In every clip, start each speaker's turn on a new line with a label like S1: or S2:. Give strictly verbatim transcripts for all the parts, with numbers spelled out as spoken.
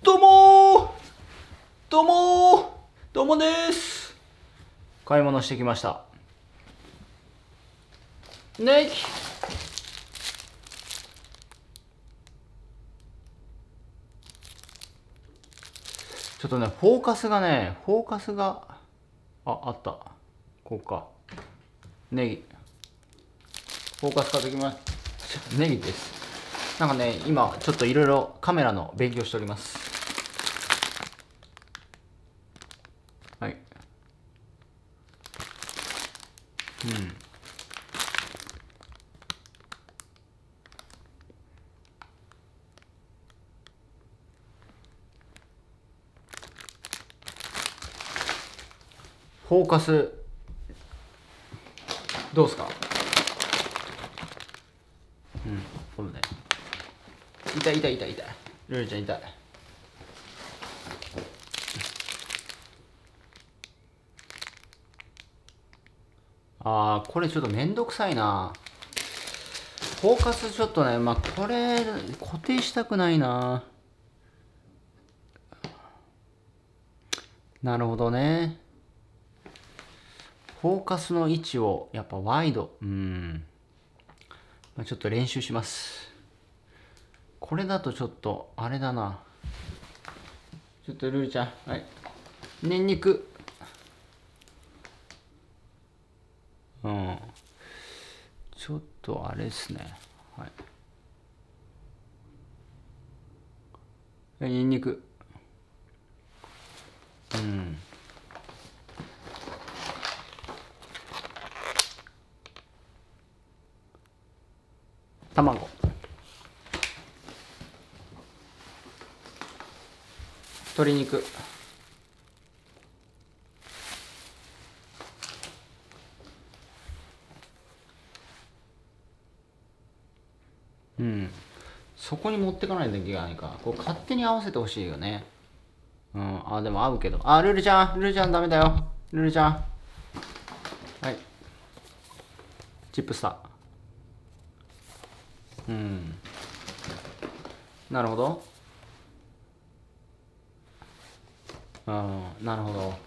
S1: どうもーどうもーどうもです。買い物してきました。ねいちょっとね、フォーカスがね、フォーカスが、あ、あった。こうか。ネギ。フォーカス買ってきます。ネギです。なんかね、今、ちょっといろいろカメラの勉強しております。はい。うん。フォーカス、どうすか？うん、これね。痛い痛い痛い痛い。ルルちゃん痛い。あー、これちょっとめんどくさいな。フォーカスちょっとね、まあ、これ、固定したくないな。なるほどね。フォーカスの位置を、やっぱワイド。うん。まあ、ちょっと練習します。これだとちょっと、あれだな。ちょっとルルちゃん、はい。ニンニク。うん。ちょっとあれですね。はい。ニンニク。うん。卵。鶏肉。うん。そこに持ってかないといけないか。こう勝手に合わせてほしいよね。うん。あ、でも合うけど。あ、ルルちゃん、ルルちゃんダメだよ。ルルちゃん。はい。チップスター。うん。なるほど。うん。なるほど。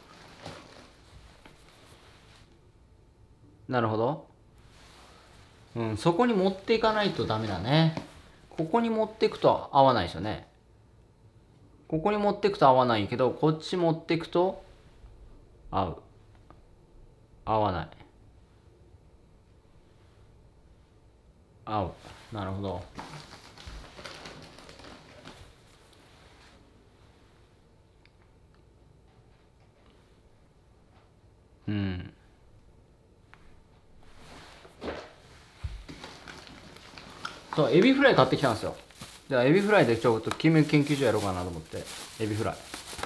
S1: なるほど。うん。そこに持っていかないとダメだね。ここに持っていくと合わないですよね。ここに持っていくと合わないけど、こっち持っていくと合う。合わない。合う。なるほど。うん。そう、エビフライ買ってきたんですよ。じゃあエビフライでちょっと金面研究所やろうかなと思って。エビフライ。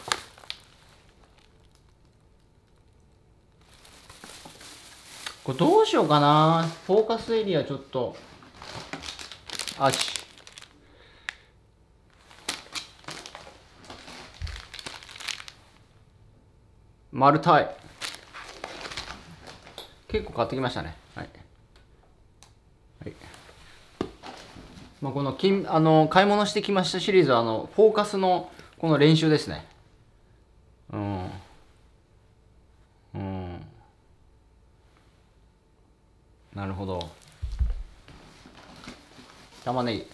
S1: これどうしようかな。フォーカスエリアちょっと。あち。丸太い。結構買ってきましたね。はい。はい。まあ、この金、あの、買い物してきましたシリーズは、あの、フォーカスのこの練習ですね。うん。うん。なるほど。玉ねぎ。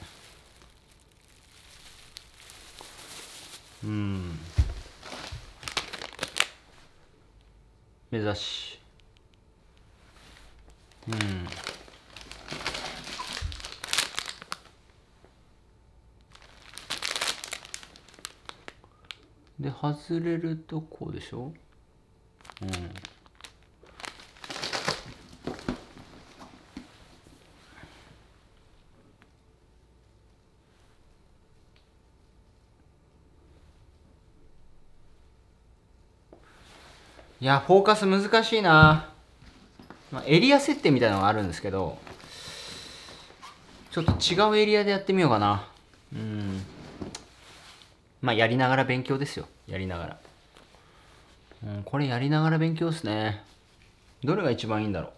S1: うん。目指し。うん。で、外れるとこうでしょ？うん。いや、フォーカス難しいな。まあ、エリア設定みたいなのがあるんですけど、ちょっと違うエリアでやってみようかな。うん。まあ、やりながら勉強ですよ。やりながら。うん、これやりながら勉強ですね。どれが一番いいんだろ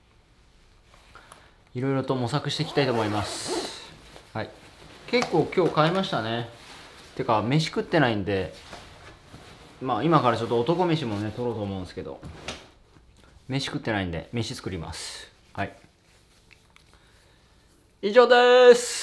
S1: う。いろいろと模索していきたいと思います。はい。結構今日買いましたね。 てか飯食ってないんで、まあ今からちょっと男飯もね取ろうと思うんですけど、飯食ってないんで飯作ります。はい、以上です。